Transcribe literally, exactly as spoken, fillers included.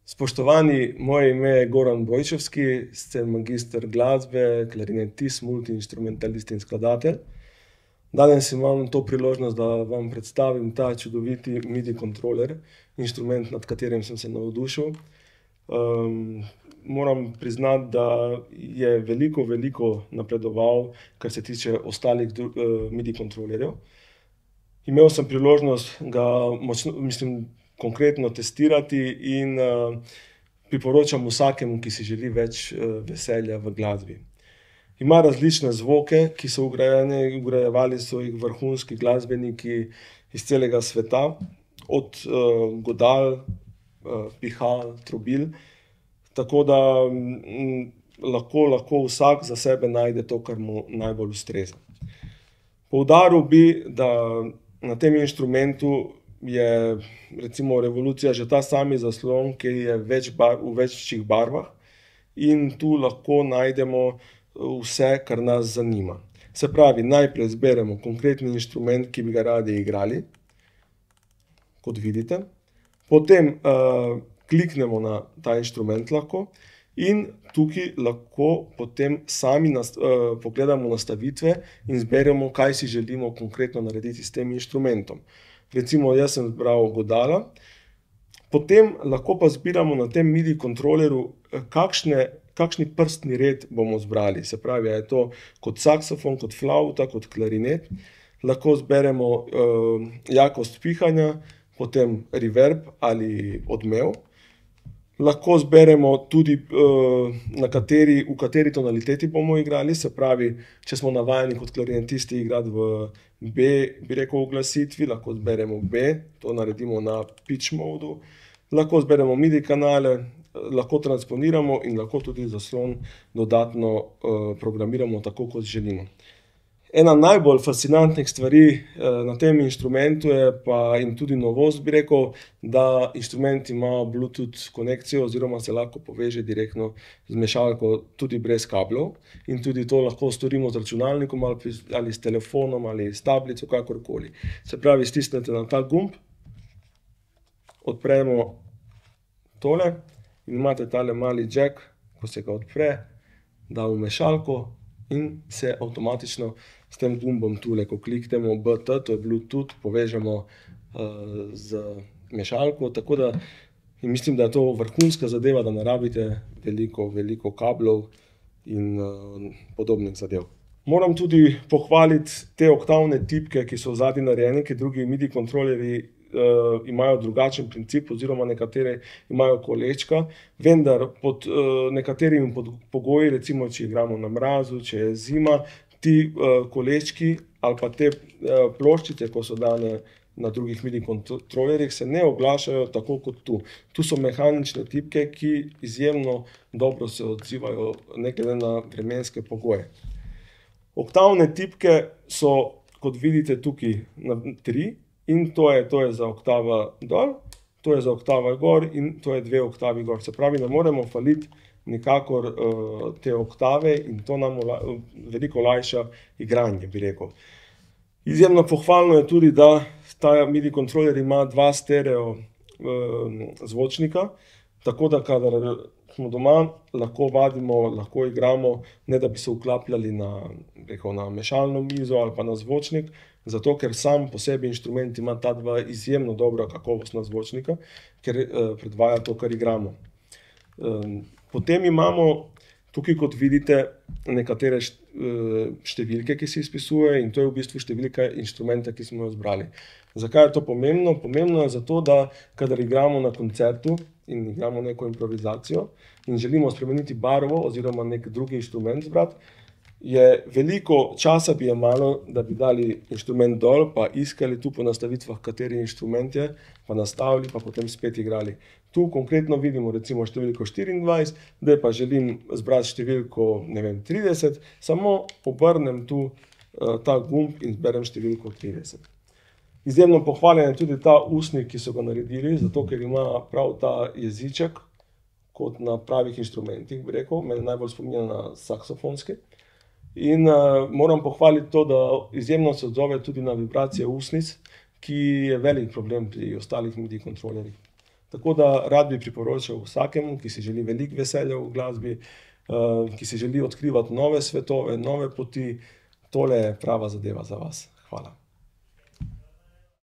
Spoštovani, moje ime je Goran Bojčevski, sem magister glasbe, klarinetist, multiinstrumentalist in skladatelj. Danes imam to priložnost, da vam predstavim ta čudoviti midi kontroler, inštrument, nad katerim sem se navdušil. Um, moram priznati, da je veliko, veliko napredoval, kar se tiče ostalih uh, midi kontrolerjev. Imel sem priložnost ga močno, mislim, konkretno testirati in uh, priporočam vsakemu, ki si želi več uh, veselja v glasbi. Ima različne zvoke, ki so vgrajeni, vgrajevali so jih vrhunski glasbeniki iz celega sveta, od uh, godal, uh, pihal, trobil, tako da m, lahko, lahko vsak za sebe najde to, kar mu najbolj ustreza. Poudaril bi, da na tem inštrumentu je recimo revolucija že ta sami zaslon, ki je več bar, v večjih barvah in tu lahko najdemo vse, kar nas zanima. Se pravi, najprej izberemo konkretni inštrument, ki bi ga radi igrali, kot vidite. Potem uh, kliknemo na ta inštrument lahko in tukaj lahko potem sami nas, uh, pogledamo nastavitve in izberemo, kaj si želimo konkretno narediti s tem inštrumentom. Recimo, jaz sem izbral godala, potem lahko pa zbiramo na tem midi kontrolerju, kakšne, kakšni prstni red bomo zbrali. Se pravi, je to kot saksofon, kot flavta, kot klarinet. Lahko zberemo uh, jakost pihanja, potem reverb ali odmev. Lahko zberemo tudi, uh, na kateri, v kateri tonaliteti bomo igrali. Se pravi, če smo navajeni kot klarinetisti igrati v B, bi rekel, uglasitvi, lahko zberemo B, to naredimo na pitch modu. Lahko zberemo midi kanale, lahko transponiramo in lahko tudi zaslon dodatno uh, programiramo tako, kot želimo. Ena najbolj fascinantnih stvari uh, na tem inštrumentu je pa in tudi novost, bi rekel, da inštrument ima Bluetooth konekcijo oziroma se lahko poveže direktno z mešalko tudi brez kablov in tudi to lahko storimo z računalnikom ali, ali s telefonom ali s tablico, kakorkoli. Se pravi, stisnete na ta gumb, odpremo tole in imate tale mali jack, ko se ga odpre, da v mešalko in se avtomatično s tem gumbom tule, ko kliknemo B T, to je Bluetooth, povežemo uh, z mešalko, tako da mislim, da je to vrhunska zadeva, da ne rabite veliko, veliko kablov in uh, podobnih zadev. Moram tudi pohvaliti te oktavne tipke, ki so zadaj narejene, ker drugi midi kontrolerji uh, imajo drugačen princip oziroma nekatere imajo kolečka, vendar pod uh, nekaterimi pod pogoji, recimo, če igramo na mrazu, če je zima, ti uh, kolečki ali pa te uh, ploščice, ko so dane na drugih midi kontrolerjih, se ne oglašajo tako kot tu. Tu so mehanične tipke, ki izjemno dobro se odzivajo ne glede na vremenske pogoje. Oktavne tipke so, kot vidite tukaj, na tri in to je, to je za oktava dol, to je za oktava gor in to je dve oktavi gor. Se pravi, ne moremo faliti nikakor uh, te oktave in to nam veliko olajša igranje, bi rekel. Izjemno pohvalno je tudi, da ta midi kontroler ima dva stereo uh, zvočnika, tako da kadar smo doma, lahko vadimo, lahko igramo, ne da bi se vklapljali na, rekel, na mešalno mizo ali pa na zvočnik, zato ker sam po sebi inštrument ima ta dva izjemno dobra kakovostna zvočnika, ker uh, predvaja to, kar igramo. Um, Potem imamo tukaj, kot vidite, nekatere številke, ki se izpisuje in to je v bistvu številka inštrumenta, ki smo jo zbrali. Zakaj je to pomembno? Pomembno je zato, da kadar igramo na koncertu in igramo neko improvizacijo in želimo spremeniti barvo oziroma nek drugi inštrument zbrati, je veliko časa bi jemalo, da bi dali inštrument dol, pa iskali tu po nastavitvah, kateri inštrument je, pa nastavili, pa potem spet igrali. Tu konkretno vidimo recimo številko štiriindvajset, zdaj pa želim zbrati številko, ne vem, trideset, samo obrnem tu uh, ta gumb in zberem številko trideset. Izjemno pohvaljen je tudi ta usnik, ki so ga naredili, zato ker ima prav ta jeziček, kot na pravih inštrumentih, bi rekel, me najbolj spominja na saksofonski. In uh, moram pohvaliti to, da izjemno se odzove tudi na vibracije usnic, ki je velik problem pri ostalih midi kontrolerjih. Tako da rad bi priporočal vsakemu, ki si želi veliko veselja v glasbi, ki si želi odkrivati nove svetove, nove poti, tole je prava zadeva za vas. Hvala.